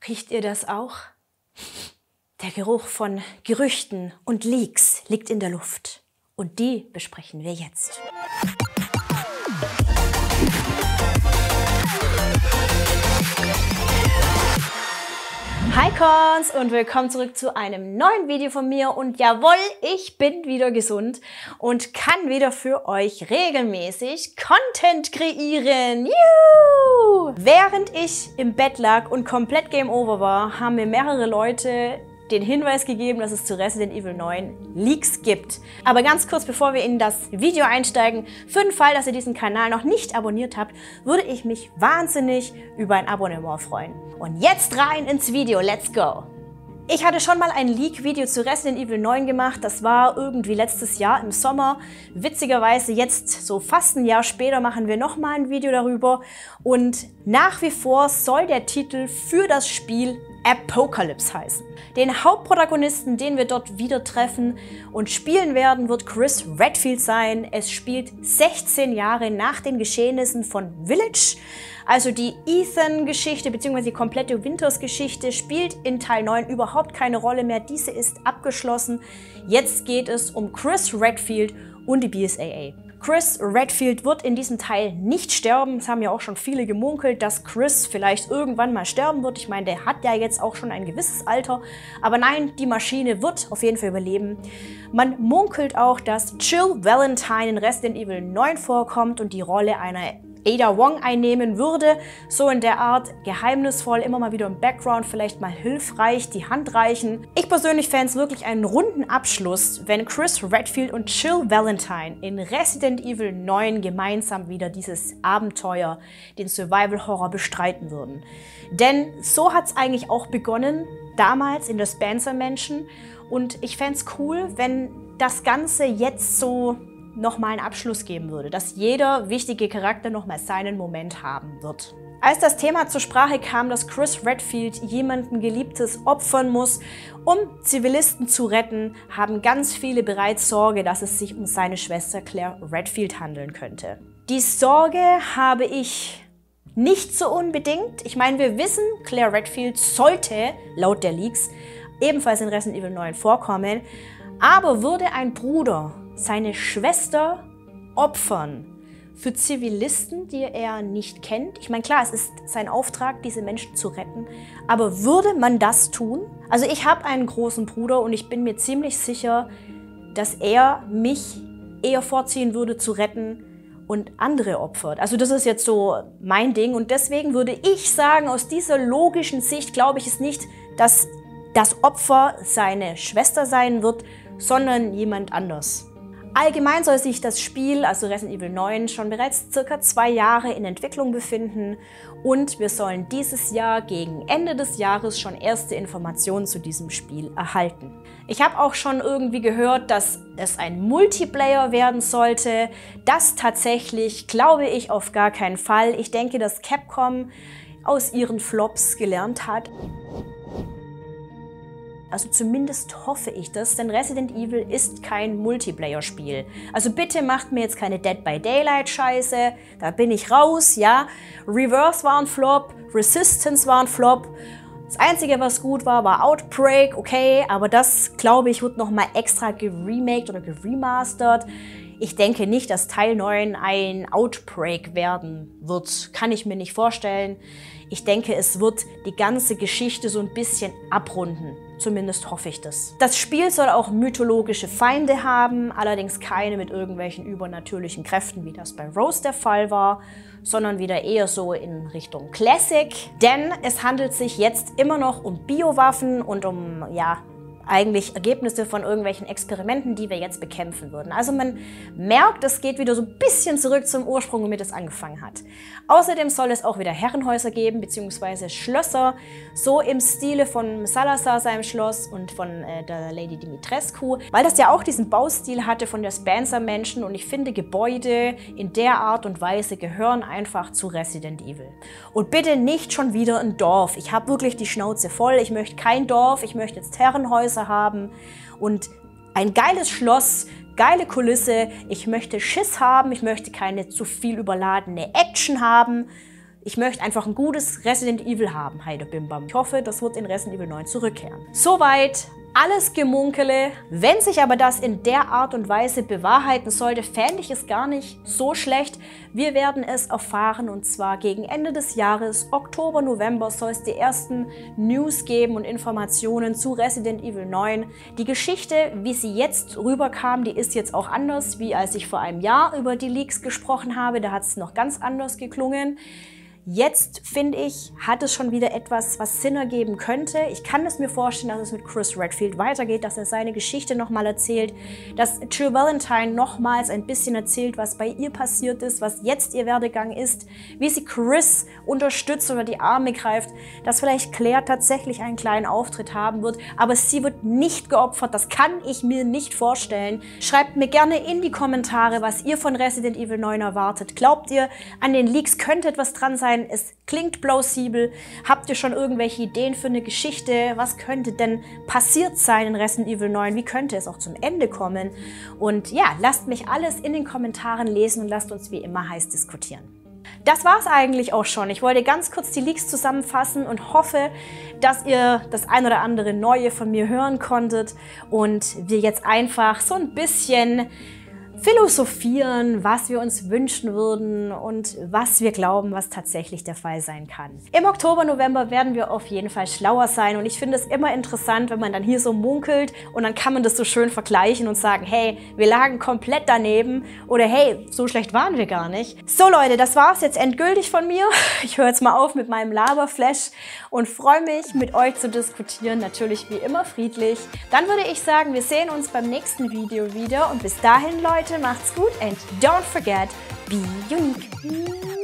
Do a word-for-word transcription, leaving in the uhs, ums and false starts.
Riecht ihr das auch? Der Geruch von Gerüchten und Leaks liegt in der Luft. Und die besprechen wir jetzt. Hi Cons und willkommen zurück zu einem neuen Video von mir. Und jawohl, ich bin wieder gesund und kann wieder für euch regelmäßig Content kreieren. Juhu! Während ich im Bett lag und komplett Game Over war, haben mir mehrere Leute den Hinweis gegeben, dass es zu Resident Evil neun Leaks gibt. Aber ganz kurz, bevor wir in das Video einsteigen, für den Fall, dass ihr diesen Kanal noch nicht abonniert habt, würde ich mich wahnsinnig über ein Abonnement freuen. Und jetzt rein ins Video, let's go! Ich hatte schon mal ein Leak-Video zu Resident Evil neun gemacht, das war irgendwie letztes Jahr im Sommer. Witzigerweise jetzt, so fast ein Jahr später, machen wir nochmal ein Video darüber. Und nach wie vor soll der Titel für das Spiel Apocalypse heißen. Den Hauptprotagonisten, den wir dort wieder treffen und spielen werden, wird Chris Redfield sein. Es spielt sechzehn Jahre nach den Geschehnissen von Village. Also die Ethan-Geschichte bzw. die komplette Winters-Geschichte spielt in Teil neun überhaupt keine Rolle mehr. Diese ist abgeschlossen. Jetzt geht es um Chris Redfield und die B S A A. Chris Redfield wird in diesem Teil nicht sterben. Es haben ja auch schon viele gemunkelt, dass Chris vielleicht irgendwann mal sterben wird. Ich meine, der hat ja jetzt auch schon ein gewisses Alter. Aber nein, die Maschine wird auf jeden Fall überleben. Man munkelt auch, dass Jill Valentine in Resident Evil neun vorkommt und die Rolle einer Ada Wong einnehmen würde. So in der Art, geheimnisvoll, immer mal wieder im Background, vielleicht mal hilfreich, die Hand reichen. Ich persönlich fände es wirklich einen runden Abschluss, wenn Chris Redfield und Jill Valentine in Resident Evil neun gemeinsam wieder dieses Abenteuer, den Survival-Horror bestreiten würden. Denn so hat es eigentlich auch begonnen, damals in der Spencer-Mansion. Und ich fände es cool, wenn das Ganze jetzt so nochmal einen Abschluss geben würde, dass jeder wichtige Charakter nochmal seinen Moment haben wird. Als das Thema zur Sprache kam, dass Chris Redfield jemanden Geliebtes opfern muss, um Zivilisten zu retten, haben ganz viele bereits Sorge, dass es sich um seine Schwester Claire Redfield handeln könnte. Die Sorge habe ich nicht so unbedingt. Ich meine, wir wissen, Claire Redfield sollte, laut der Leaks, ebenfalls in Resident Evil neun vorkommen, aber würde ein Bruder seine Schwester opfern für Zivilisten, die er nicht kennt? Ich meine, klar, es ist sein Auftrag, diese Menschen zu retten, aber würde man das tun? Also ich habe einen großen Bruder und ich bin mir ziemlich sicher, dass er mich eher vorziehen würde zu retten und andere opfert. Also das ist jetzt so mein Ding und deswegen würde ich sagen, aus dieser logischen Sicht glaube ich es nicht, dass das Opfer seine Schwester sein wird, sondern jemand anders. Allgemein soll sich das Spiel, also Resident Evil neun, schon bereits circa zwei Jahre in Entwicklung befinden und wir sollen dieses Jahr gegen Ende des Jahres schon erste Informationen zu diesem Spiel erhalten. Ich habe auch schon irgendwie gehört, dass es ein Multiplayer werden sollte. Das tatsächlich glaube ich auf gar keinen Fall. Ich denke, dass Capcom aus ihren Flops gelernt hat. Also zumindest hoffe ich das, denn Resident Evil ist kein Multiplayer-Spiel. Also bitte macht mir jetzt keine Dead by Daylight-Scheiße, da bin ich raus, ja. Reverse war ein Flop, Resistance war ein Flop. Das Einzige, was gut war, war Outbreak, okay, aber das, glaube ich, wird nochmal extra geremaked oder geremastert. Ich denke nicht, dass Teil neun ein Outbreak werden wird. Kann ich mir nicht vorstellen. Ich denke, es wird die ganze Geschichte so ein bisschen abrunden. Zumindest hoffe ich das. Das Spiel soll auch mythologische Feinde haben, allerdings keine mit irgendwelchen übernatürlichen Kräften, wie das bei Rose der Fall war, sondern wieder eher so in Richtung Classic. Denn es handelt sich jetzt immer noch um Biowaffen und um, ja, eigentlich Ergebnisse von irgendwelchen Experimenten, die wir jetzt bekämpfen würden. Also man merkt, es geht wieder so ein bisschen zurück zum Ursprung, womit es angefangen hat. Außerdem soll es auch wieder Herrenhäuser geben, beziehungsweise Schlösser, so im Stile von Salazar seinem Schloss und von äh, der Lady Dimitrescu, weil das ja auch diesen Baustil hatte von der Spencer-Mansion und ich finde, Gebäude in der Art und Weise gehören einfach zu Resident Evil. Und bitte nicht schon wieder ein Dorf. Ich habe wirklich die Schnauze voll. Ich möchte kein Dorf, ich möchte jetzt Herrenhäuser haben und ein geiles Schloss, geile Kulisse. Ich möchte Schiss haben, ich möchte keine zu viel überladene Action haben. Ich möchte einfach ein gutes Resident Evil haben, Heidebimbam. Ich hoffe, das wird in Resident Evil neun zurückkehren. Soweit alles Gemunkele. Wenn sich aber das in der Art und Weise bewahrheiten sollte, fände ich es gar nicht so schlecht. Wir werden es erfahren und zwar gegen Ende des Jahres, Oktober, November, soll es die ersten News geben und Informationen zu Resident Evil neun. Die Geschichte, wie sie jetzt rüberkam, die ist jetzt auch anders, wie als ich vor einem Jahr über die Leaks gesprochen habe. Da hat es noch ganz anders geklungen. Jetzt, finde ich, hat es schon wieder etwas, was Sinn ergeben könnte. Ich kann es mir vorstellen, dass es mit Chris Redfield weitergeht, dass er seine Geschichte nochmal erzählt, dass Jill Valentine nochmals ein bisschen erzählt, was bei ihr passiert ist, was jetzt ihr Werdegang ist, wie sie Chris unterstützt oder die Arme greift, dass vielleicht Claire tatsächlich einen kleinen Auftritt haben wird, aber sie wird nicht geopfert, das kann ich mir nicht vorstellen. Schreibt mir gerne in die Kommentare, was ihr von Resident Evil neun erwartet. Glaubt ihr, an den Leaks könnte etwas dran sein? Es klingt plausibel. Habt ihr schon irgendwelche Ideen für eine Geschichte? Was könnte denn passiert sein in Resident Evil neun? Wie könnte es auch zum Ende kommen? Und ja, lasst mich alles in den Kommentaren lesen und lasst uns wie immer heiß diskutieren. Das war es eigentlich auch schon. Ich wollte ganz kurz die Leaks zusammenfassen und hoffe, dass ihr das ein oder andere Neue von mir hören konntet und wir jetzt einfach so ein bisschen philosophieren, was wir uns wünschen würden und was wir glauben, was tatsächlich der Fall sein kann. Im Oktober, November werden wir auf jeden Fall schlauer sein und ich finde es immer interessant, wenn man dann hier so munkelt und dann kann man das so schön vergleichen und sagen, hey, wir lagen komplett daneben oder hey, so schlecht waren wir gar nicht. So Leute, das war es jetzt endgültig von mir. Ich höre jetzt mal auf mit meinem Laberflash und freue mich, mit euch zu diskutieren, natürlich wie immer friedlich. Dann würde ich sagen, wir sehen uns beim nächsten Video wieder und bis dahin, Leute, macht's gut and don't forget, be unique.